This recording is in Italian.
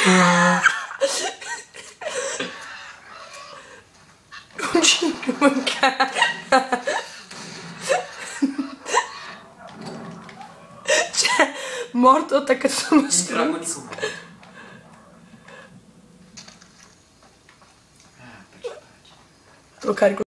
Un cigno mancare. Cioè, morto attaccato sullo schermo. Lo carico.